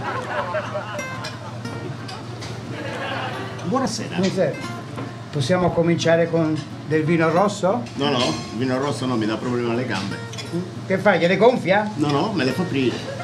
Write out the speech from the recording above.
Buonasera. Possiamo cominciare con del vino rosso? No, il vino rosso no, mi dà problema alle gambe. Che fai, gliele gonfia? No, me le fa aprire.